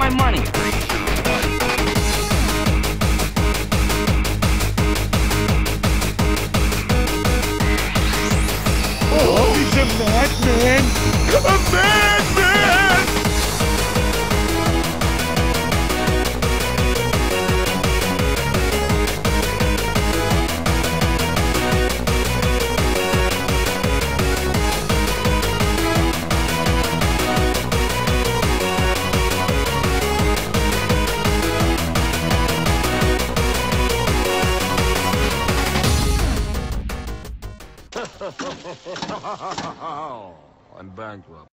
my money. Oh, he's a madman! A madman! I'm bankrupt.